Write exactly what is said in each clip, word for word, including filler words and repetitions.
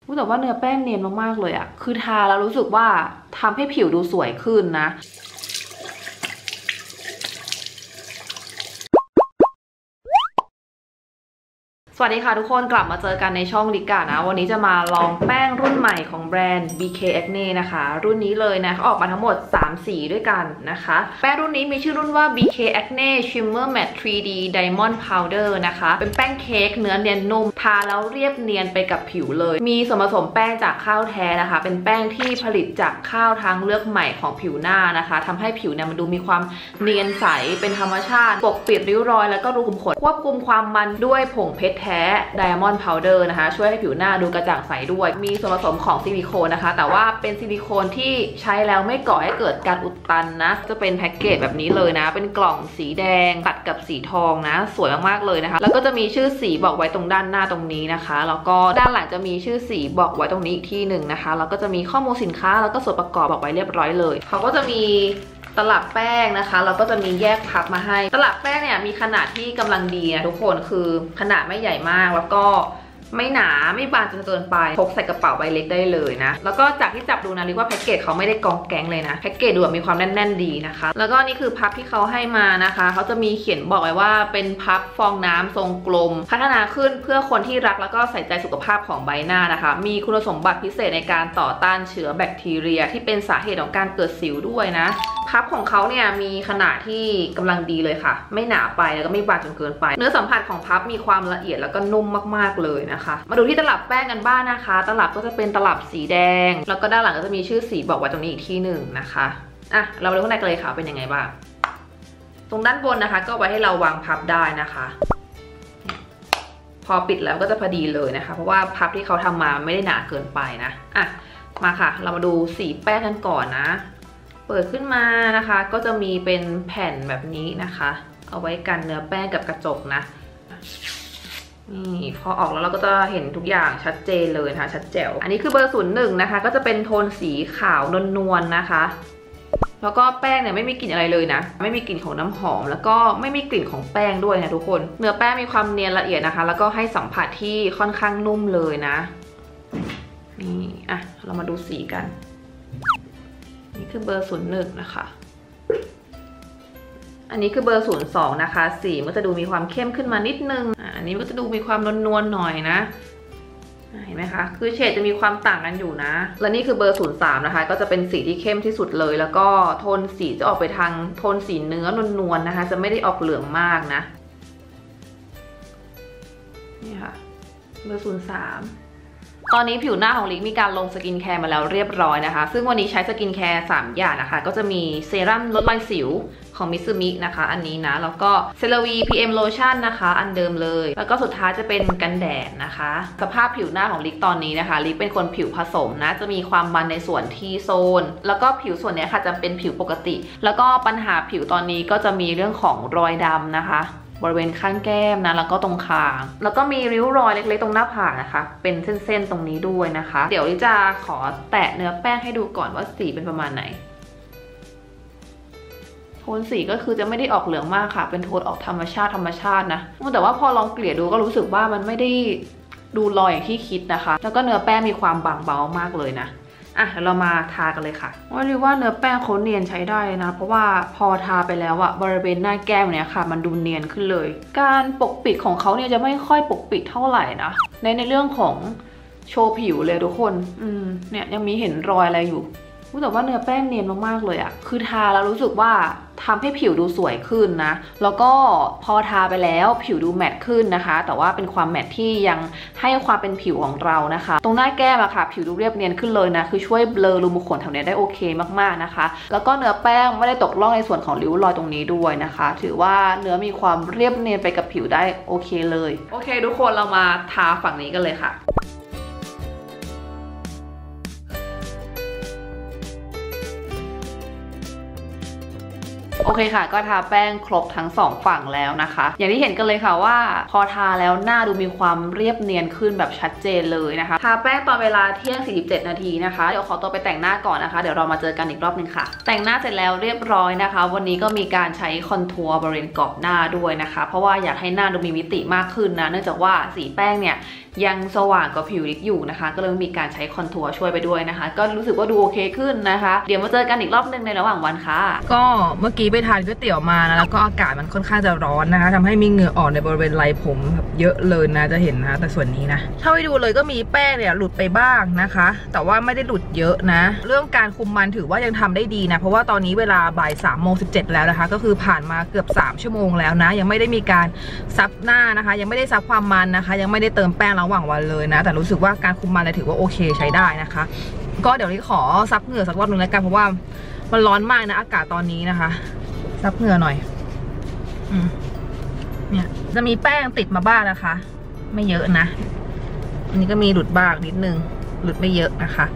แต่ว่าเนื้อแป้งเนียนมากๆเลยอะคือทาแล้วรู้สึกว่าทำให้ผิวดูสวยขึ้นนะสวัสดีค่ะทุกคนกลับมาเจอกันในช่องลิกานะวันนี้จะมาลองแป้งรุ่นใหม่ของแบรนด์ บี เค Acne นะคะรุ่นนี้เลยนะเขาออกมาทั้งหมดสามสีด้วยกันนะคะแป้งรุ่นนี้มีชื่อรุ่นว่า บี เค Acne Shimmer Matte ทรี ดี Diamond Powder นะคะเป็นแป้งเค้กเนื้อเนียนนุ่มทาแล้วเรียบเนียนไปกับผิวเลยมีส่วนผสมแป้งจากข้าวแท้นะคะเป็นแป้งที่ผลิตจากข้าวทางเลือกใหม่ของผิวหน้านะคะทำให้ผิวเนี่ยมันดูมีความเนียนใสเป็นธรรมชาติปกปิดริ้วรอยแล้วก็รูขุมขนควบคุมความมันด้วยผงเพชรแท้ Diamond Powder นะคะช่วยให้ผิวหน้าดูกระจ่างใสด้วยมีส่วนผสมของซิลิโคนนะคะแต่ว่าเป็นซิลิโคนที่ใช้แล้วไม่ก่อให้เกิดการอุดตันนะจะเป็นแพ็กเกจแบบนี้เลยนะเป็นกล่องสีแดงตัดกับสีทองนะสวยมากๆเลยนะคะแล้วก็จะมีชื่อสีบอกไว้ตรงด้านหน้าตรงนี้นะคะแล้วก็ด้านหลังจะมีชื่อสีบอกไว้ตรงนี้อีกที่หนึ่งนะคะแล้วก็จะมีข้อมูลสินค้าแล้วก็ส่วนประกอบบอกไว้เรียบร้อยเลยเขาก็จะมีตลับแป้งนะคะแล้วก็จะมีแยกพับมาให้ตลับแป้งเนี่ยมีขนาดที่กำลังดีนะทุกคนคือขนาดไม่ใหญ่มากแล้วก็ไม่หนาไม่บางจนเกินไปพกใส่กระเป๋าใบเล็กได้เลยนะแล้วก็จากที่จับดูนะเรียกว่าแพ็กเกจเขาไม่ได้กองแก๊งเลยนะแพ็กเกจดูแบบมีความแน่นๆดีนะคะแล้วก็นี่คือพับที่เขาให้มานะคะเขาจะมีเขียนบอกไว้ว่าเป็นพับฟองน้ำทรงกลมพัฒนาขึ้นเพื่อคนที่รักแล้วก็ใส่ใจสุขภาพของใบหน้านะคะมีคุณสมบัติพิเศษในการต่อต้านเชื้อแบคทีเรียที่เป็นสาเหตุของการเกิดสิวด้วยนะพับของเขาเนี่ยมีขนาดที่กำลังดีเลยค่ะไม่หนาไปแล้วก็ไม่บางจนเกินไปเนื้อสัมผัสของพับมีความละเอียดแล้วก็นุ่มมากๆเลยนะคะมาดูที่ตลับแป้งกันบ้างนะคะตลับก็จะเป็นตลับสีแดงแล้วก็ด้านหลังก็จะมีชื่อสีบอกไว้ตรงนี้อีกที่หนึ่งนะคะอ่ะเรามาดูข้างในกันเลยค่ะเป็นยังไงบ้างตรงด้านบนนะคะก็ไว้ให้เราวางพับได้นะคะพอปิดแล้วก็จะพอดีเลยนะคะเพราะว่าพับที่เขาทำมาไม่ได้หนาเกินไปนะอ่ะมาค่ะเรามาดูสีแป้งกันก่อนนะเปิดขึ้นมานะคะก็จะมีเป็นแผ่นแบบนี้นะคะเอาไว้กันเนื้อแป้งกับกระจกนะนี่พอออกแล้วเราก็จะเห็นทุกอย่างชัดเจนเลยนะคะชัดแจ๋วอันนี้คือเบอร์ศูนย์หนึ่งนะคะก็จะเป็นโทนสีขาวนวลๆนะคะแล้วก็แป้งเนี่ยไม่มีกลิ่นอะไรเลยนะไม่มีกลิ่นของน้ำหอมแล้วก็ไม่มีกลิ่นของแป้งด้วยนะทุกคนเนื้อแป้งมีความเนียนละเอียดนะคะแล้วก็ให้สัมผัสที่ค่อนข้างนุ่มเลยนะนี่อ่ะเรามาดูสีกันนี่คือเบอร์ศูนย์หนึ่งนะคะอันนี้คือเบอร์ศูนย์สองนะคะสีมันจะดูมีความเข้มขึ้นมานิดนึงอันนี้มันจะดูมีความนวลๆหน่อยนะเห็นไหมคะคือเฉดจะมีความต่างกันอยู่นะและนี่คือเบอร์ศูนย์สามนะคะก็จะเป็นสีที่เข้มที่สุดเลยแล้วก็โทนสีจะออกไปทางโทนสีเนื้อนวลๆนะคะจะไม่ได้ออกเหลืองมากนะนี่ค่ะเบอร์ศูนย์สามตอนนี้ผิวหน้าของลิกมีการลงสกินแคร์มาแล้วเรียบร้อยนะคะซึ่งวันนี้ใช้สกินแคร์สามอย่างนะคะก็จะมีเซรั่มลดรอยสิวของมิซูมินะคะอันนี้นะแล้วก็เซราวี พี เอ็ม Lotion นะคะอันเดิมเลยแล้วก็สุดท้ายจะเป็นกันแดดนะคะสภาพผิวหน้าของลิกตอนนี้นะคะลิกเป็นคนผิวผสมนะจะมีความมันในส่วนทีโซนแล้วก็ผิวส่วนนี้ค่ะจะเป็นผิวปกติแล้วก็ปัญหาผิวตอนนี้ก็จะมีเรื่องของรอยดำนะคะบริเวณข้างแก้มนะแล้วก็ตรงคางแล้วก็มีริ้วรอยเล็กๆตรงหน้าผากนะคะเป็นเส้นๆตรงนี้ด้วยนะคะเดี๋ยวลิจะขอแตะเนื้อแป้งให้ดูก่อนว่าสีเป็นประมาณไหนโทนสีก็คือจะไม่ได้ออกเหลืองมากค่ะเป็นโทนออกธรรมชาติธรรมชาตินะแต่ว่าพอลองเกลี่ยดูก็รู้สึกว่ามันไม่ได้ดูลอยอย่างที่คิดนะคะแล้วก็เนื้อแป้งมีความบางเบามากเลยนะอ่ะเดี๋ยวเรามาทากันเลยค่ะว่าเรียกว่าเนื้อแป้งเขาเนียนใช้ได้นะเพราะว่าพอทาไปแล้วอะบริเวณหน้าแก้มเนี่ยค่ะมันดูเนียนขึ้นเลยการปกปิดของเขาเนี่ยจะไม่ค่อยปกปิดเท่าไหร่นะในในเรื่องของโชว์ผิวเลยทุกคนอืมเนี่ยยังมีเห็นรอยอะไรอยู่แต่ว่าเนื้อแป้งเนียนมากๆเลยอะคือทาแล้วรู้สึกว่าทำให้ผิวดูสวยขึ้นนะแล้วก็พอทาไปแล้วผิวดูแมตต์ขึ้นนะคะแต่ว่าเป็นความแมตต์ที่ยังให้ความเป็นผิวของเรานะคะตรงหน้าแก้มอะค่ะผิวดูเรียบเนียนขึ้นเลยนะคือช่วยเบลอรูขุมขนแถวนี้ได้โอเคมากๆนะคะแล้วก็เนื้อแป้งไม่ได้ตกล่องในส่วนของริ้วรอยตรงนี้ด้วยนะคะถือว่าเนื้อมีความเรียบเนียนไปกับผิวได้โอเคเลยโอเคทุกคนเรามาทาฝั่งนี้กันเลยค่ะโอเคค่ะก็ทาแป้งครบทั้งสองฝั่งแล้วนะคะอย่างที่เห็นกันเลยค่ะว่าพอทาแล้วหน้าดูมีความเรียบเนียนขึ้นแบบชัดเจนเลยนะคะทาแป้งตอนเวลาเที่ยงสี่สิบเจ็ดนาทีนะคะเดี๋ยวขอตัวไปแต่งหน้าก่อนนะคะเดี๋ยวเรามาเจอกันอีกรอบนึงค่ะแต่งหน้าเสร็จแล้วเรียบร้อยนะคะวันนี้ก็มีการใช้คอนทัวร์บริเวณกรอบหน้าด้วยนะคะเพราะว่าอยากให้หน้าดูมีมิติมากขึ้นนะเนื่องจากว่าสีแป้งเนี่ยยังสว่างกว่าผิวลิกอยู่นะคะก็เลยมีการใช้คอนทัวร์ช่วยไปด้วยนะคะก็รู้สึกว่าดูโอเคขึ้นนะคะเดี๋ยวมาเจอกันอีกรอบนึงในระหว่างวันค่ะก็เมื่อกี้ไปทานก๋วยเตี๋ยวมานะแล้วก็อากาศมันค่อนข้างจะร้อนนะคะทำให้มีเหงื่อออกในบริเวณไหล่ผมแบบเยอะเลยนะจะเห็นนะแต่ส่วนนี้นะถ้าไปดูเลยก็มีแป้งเนี่ยหลุดไปบ้างนะคะแต่ว่าไม่ได้หลุดเยอะนะเรื่องการคุมมันถือว่ายังทำได้ดีนะเพราะว่าตอนนี้เวลาบ่ายสามโมงสิบเจ็ดแล้วนะคะก็คือผ่านมาเกือบสามชั่วโมงแล้วนะยังไม่ได้มีการซับหน้านะคะยังไม่ได้ซับความมันนะคะยังไม่ได้เติมแป้งระหว่างวันเลยนะแต่รู้สึกว่าการคุมมันเลยถือว่าโอเคใช้ได้นะคะก็เดี๋ยวนี้ขอซับเหงื่อสักรอบนึงแล้วกันเพราะว่ามันร้อนมากนะอากาศตอนนี้นะคะซับเหงื่อหน่อยอืมเนี่ยจะมีแป้งติดมาบ้างนะคะไม่เยอะนะอันนี้ก็มีหลุดบ้างนิดนึงหลุดไม่เยอะนะคะ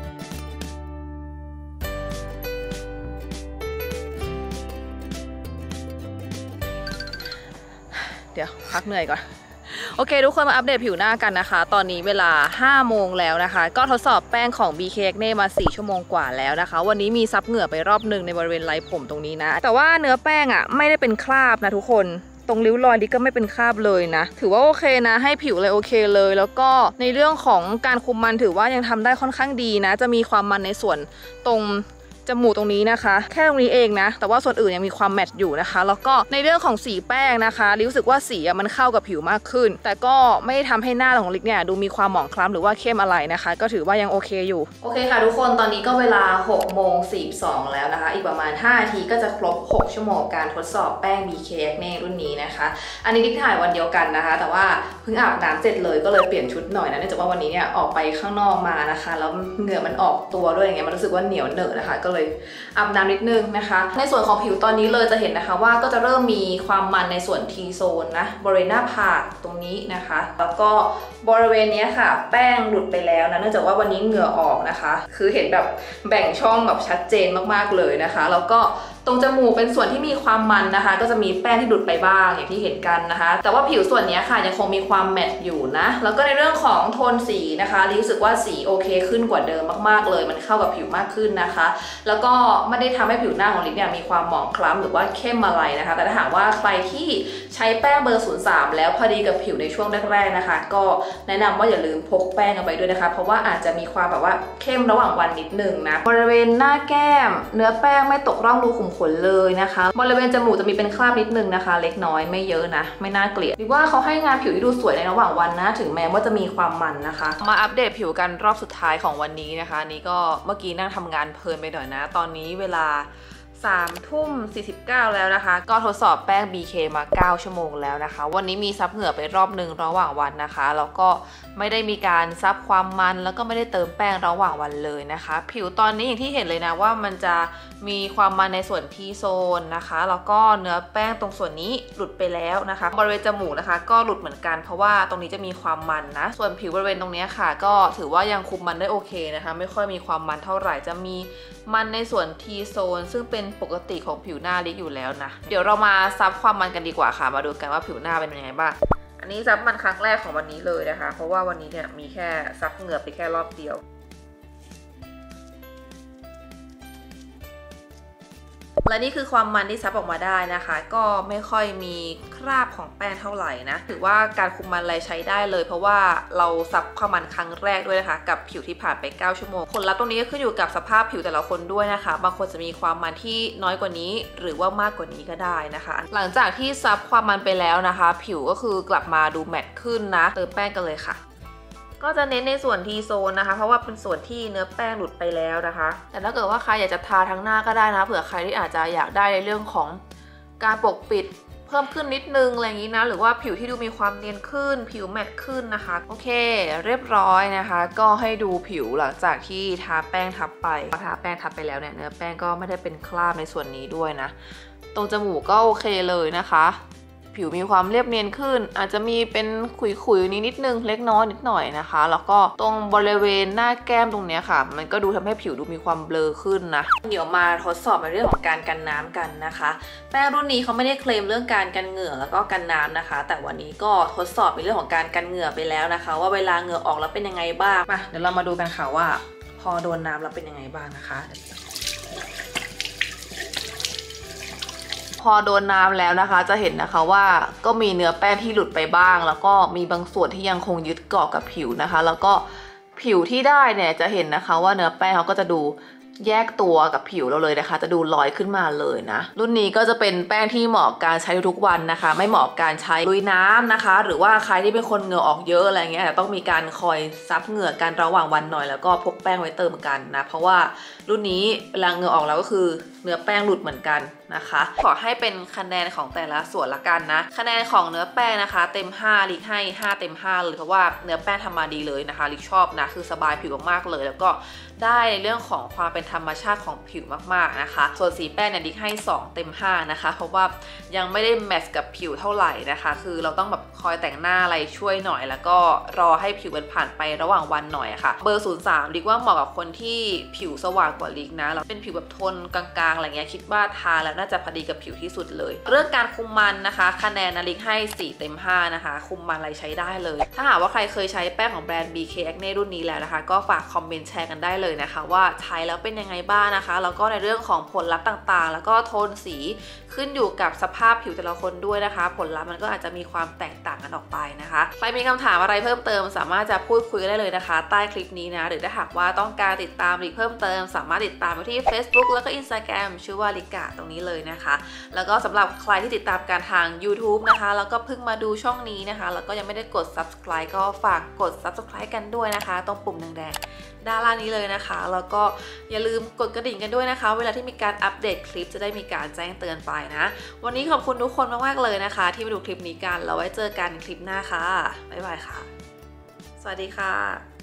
เดี๋ยวพักเหนื่อยก่อนโอเคทุกคนมาอัปเดตผิวหน้ากันนะคะตอนนี้เวลาห้าโมงแล้วนะคะก็ทดสอบแป้งของ บี เค Acne มาสี่ชั่วโมงกว่าแล้วนะคะวันนี้มีซับเหงื่อไปรอบหนึ่งในบริเวณไหล่ผมตรงนี้นะแต่ว่าเนื้อแป้งอ่ะไม่ได้เป็นคราบนะทุกคนตรงริ้วรอยดิก็ไม่เป็นคราบเลยนะถือว่าโอเคนะให้ผิวเลยโอเคเลยแล้วก็ในเรื่องของการคุมมันถือว่ายังทำได้ค่อนข้างดีนะจะมีความมันในส่วนตรงจมูกตรงนี้นะคะแค่ตรงนี้เองนะแต่ว่าส่วนอื่นยังมีความแมทอยู่นะคะแล้วก็ในเรื่องของสีแป้งนะคะรู้สึกว่าสีมันเข้ากับผิวมากขึ้นแต่ก็ไม่ทำให้หน้าของลิกเนี่ยดูมีความหมองคล้ำหรือว่าเข้มอะไรนะคะก็ถือว่ายังโอเคอยู่โอเคค่ะทุกคนตอนนี้ก็เวลาหกโมงสี่สิบสองแล้วนะคะอีกประมาณห้านาทีก็จะครบหกชั่วโมงการทดสอบแป้ง บี เค Acne รุ่นนี้นะคะอันนี้ลิกถ่ายวันเดียวกันนะคะแต่ว่าเพิ่งอาบน้ำเสร็จเลยก็เลยเปลี่ยนชุดหน่อยนะเนื่องจากว่าวันนี้เนี่ยออกไปข้างนอกมานะคะแล้วเหงื่อมันออกตัวด้วยอย่างเงี้ยมันรู้สึกว่าเหนียวเหนอะนะคะก็เลยอาบน้ำนิดนึงนะคะในส่วนของผิวตอนนี้เลยจะเห็นนะคะว่าก็จะเริ่มมีความมันในส่วน T zone นะบริเวณหน้าผากตรงนี้นะคะแล้วก็บริเวณนี้ค่ะแป้งหลุดไปแล้วนะเนื่องจากว่าวันนี้เหงื่อออกนะคะคือเห็นแบบแบ่งช่องแบบชัดเจนมากๆเลยนะคะแล้วก็ตรงจมูกเป็นส่วนที่มีความมันนะคะก็จะมีแป้งที่หลุดไปบ้างอย่างที่เห็นกันนะคะแต่ว่าผิวส่วนนี้ค่ะยังคงมีความแมตต์อยู่นะแล้วก็ในเรื่องของโทนสีนะคะรู้สึกว่าสีโอเคขึ้นกว่าเดิมมากๆเลยมันเข้ากับผิวมากขึ้นนะคะแล้วก็ไม่ได้ทำให้ผิวหน้าของลิปเนี่ยมีความหมองคล้ำหรือว่าเข้มอะไรนะคะแต่ถ้าหากว่าใครที่ใช้แป้งเบอร์ศูนย์สามแล้วพอดีกับผิวในช่วงแรกๆนะคะก็แนะนำว่าอย่าลืมพกแป้งเอาไปด้วยนะคะเพราะว่าอาจจะมีความแบบว่าเข้มระหว่างวันนิดนึงนะบริเวณหน้าแก้มเนื้อแป้งไม่ตกร่องรูขุมขนเลยนะคะบริเวณจมูกจะมีเป็นคราบนิดนึงนะคะเล็กน้อยไม่เยอะนะไม่น่าเกลียดหรือว่าเขาให้งานผิวที่ดูสวยในระหว่างวันนะถึงแม้ว่าจะมีความมันนะคะมาอัปเดตผิวกันรอบสุดท้ายของวันนี้นะคะนี่ก็เมื่อกี้นั่งทำงานเพลินไปหน่อยนะตอนนี้เวลาสามทุ่มสี่สิบเก้าแล้วนะคะก็ทดสอบแป้ง บี เค มาเก้าชั่วโมงแล้วนะคะวันนี้มีซับเหงื่อไปรอบหนึ่งระหว่างวันนะคะแล้วก็ไม่ได้มีการซับความมันแล้วก็ไม่ได้เติมแป้งระหว่างวันเลยนะคะผิวตอนนี้อย่างที่เห็นเลยนะว่ามันจะมีความมันในส่วน T zone นะคะแล้วก็เนื้อแป้งตรงส่วนนี้หลุดไปแล้วนะคะบริเวณจมูกนะคะก็หลุดเหมือนกันเพราะว่าตรงนี้จะมีความมันนะส่วนผิวบริเวณตรงนี้ค่ะก็ถือว่ายังคุมมันได้โอเคนะคะไม่ค่อยมีความมันเท่าไหร่จะมีมันในส่วน T zone ซึ่งเป็นปกติของผิวหน้าลิกอยู่แล้วนะเดี๋ยวเรามาซับความมันกันดีกว่าค่ะมาดูกันว่าผิวหน้าเป็นยังไงบ้างอันนี้ซับมันครั้งแรกของวันนี้เลยนะคะเพราะว่าวันนี้เนี่ยมีแค่ซับเหงื่อไปแค่รอบเดียวและนี่คือความมันที่ซับออกมาได้นะคะก็ไม่ค่อยมีคราบของแป้งเท่าไหร่นะถือว่าการคุมมันอะไรใช้ได้เลยเพราะว่าเราซับความมันครั้งแรกด้วยนะคะกับผิวที่ผ่านไปเก้าชั่วโมงผลลัพธ์ตรงนี้ก็ขึ้นอยู่กับสภาพผิวแต่ละคนด้วยนะคะบางคนจะมีความมันที่น้อยกว่านี้หรือว่ามากกว่านี้ก็ได้นะคะหลังจากที่ซับความมันไปแล้วนะคะผิวก็คือกลับมาดูแมตต์ขึ้นนะเติมแป้งกันเลยค่ะก็จะเน้นในส่วน T zone นะคะเพราะว่าเป็นส่วนที่เนื้อแป้งหลุดไปแล้วนะคะแต่ถ้าเกิดว่าใครอยากจะทาทั้งหน้าก็ได้นะเผื่อใครที่อาจจะอยากได้ในเรื่องของการปกปิดเพิ่มขึ้นนิดนึงอะไรอย่างนี้นะหรือว่าผิวที่ดูมีความเนียนขึ้นผิวแมตต์ขึ้นนะคะโอเคเรียบร้อยนะคะก็ให้ดูผิวหลังจากที่ทาแป้งทับไปพอทาแป้งทับไปแล้วเนี่ยเนื้อแป้งก็ไม่ได้เป็นคราบในส่วนนี้ด้วยนะตรงจมูกก็โอเคเลยนะคะผิวมีความเรียบเนียนขึ้นอาจจะมีเป็นขุยๆนี้นิดนึงเล็กน้อยนิดหน่อยนะคะแล้วก็ตรงบริเวณหน้าแก้มตรงนี้ค่ะมันก็ดูทำให้ผิวดูมีความเบลอขึ้นนะเดี๋ยวมาทดสอบในเรื่องของการกันน้ำกันนะคะแป้งรุ่นนี้เขาไม่ได้เคลมเรื่องการกันเหงื่อแล้วก็กันน้ำนะคะแต่วันนี้ก็ทดสอบในเรื่องของการกันเหงื่อไปแล้วนะคะว่าเวลาเหงื่อออกแล้วเป็นยังไงบ้างมาเดี๋ยวเรามาดูกันค่ะว่าพอโดนน้ำแล้วเป็นยังไงบ้างนะคะพอโดนน้ำแล้วนะคะจะเห็นนะคะว่าก็มีเนื้อแป้งที่หลุดไปบ้างแล้วก็มีบางส่วนที่ยังคงยึดเกาะกับผิวนะคะแล้วก็ผิวที่ได้เนี่ยจะเห็นนะคะว่าเนื้อแป้งเขาก็จะดูแยกตัวกับผิวเราเลยนะคะจะดูลอยขึ้นมาเลยนะรุ่นนี้ก็จะเป็นแป้งที่เหมาะกับการใช้ทุกวันนะคะไม่เหมาะกับการใช้ลุยน้ำนะคะหรือว่าใครที่เป็นคนเหงื่อออกเยอะอะไรเงี้ยแต่ต้องมีการคอยซับเหงื่อกันระหว่างวันหน่อยแล้วก็พกแป้งไว้เติมกันนะเพราะว่ารุ่นนี้เวลาเหงื่อออกแล้วก็คือเนื้อแป้งหลุดเหมือนกันนะคะขอให้เป็นคะแนนของแต่ละส่วนละกันนะคะแนนของเนื้อแป้งนะคะเต็มห้าลิกให้ห้าเต็มห้าเลยเพราะว่าเนื้อแป้งทำมาดีเลยนะคะลิกชอบนะคือสบายผิวมากๆเลยแล้วก็ได้ในเรื่องของความเป็นธรรมชาติของผิวมากๆนะคะส่วนสีแป้งเนี่ยลิกให้สองเต็มห้านะคะเพราะว่ายังไม่ได้แมทช์กับผิวเท่าไหร่นะคะคือเราต้องแบบคอยแต่งหน้าอะไรช่วยหน่อยแล้วก็รอให้ผิวมันผ่านไประหว่างวันหน่อยค่ะเบอร์ศูนย์สามลิกว่าเหมาะกับคนที่ผิวสว่างกว่าลิกนะแล้วเป็นผิวแบบโทนกลางๆอะไรเงี้ยคิดว่าทาแล้วน่าจะพอดีกับผิวที่สุดเลยเรื่องการคุมมันนะคะคะแนนนาลิกให้สี่เต็มห้านะคะคุมมันอะไรใช้ได้เลยถ้าหากว่าใครเคยใช้แป้งของแบรนด์ บี เค Acne รุ่นนี้แล้วนะคะก็ฝากคอมเมนต์แชร์กันได้เลยนะคะว่าใช้แล้วเป็นยังไงบ้างนะคะแล้วก็ในเรื่องของผลลัพธ์ต่างๆแล้วก็โทนสีขึ้นอยู่กับสภาพผิวแต่ละคนด้วยนะคะผลลัพธ์มันก็อาจจะมีความแตกต่างกันออกไปนะคะใครมีคำถามอะไรเพิ่มเติมสามารถจะพูดคุยกันได้เลยนะคะใต้คลิปนี้นะหรือถ้าหากว่าต้องการติดตามลิกเพิ่มเติมสามารถติดตามไปที่ Facebook แล้วก็ Instagram ชื่อว่าลิกะตรงนี้เลยนะคะแล้วก็สำหรับใครที่ติดตามการทาง YouTube นะคะแล้วก็เพิ่งมาดูช่องนี้นะคะแล้วก็ยังไม่ได้กด Subscribe ก็ฝากกด Subscribe กันด้วยนะคะตรงปุ่มแดงๆด้านล่างนี้เลยนะคะแล้วก็อย่าลืมกดกระดิ่งกันด้วยนะคะเวลาที่มีการอัปเดตคลิปจะได้มีการแจ้งเตือนไปนะวันนี้ขอบคุณทุกคนมากๆเลยนะคะที่มาดูคลิปนี้กันแล้วไว้เจอกันคลิปหน้าค่ะบ๊ายบายค่ะสวัสดีค่ะ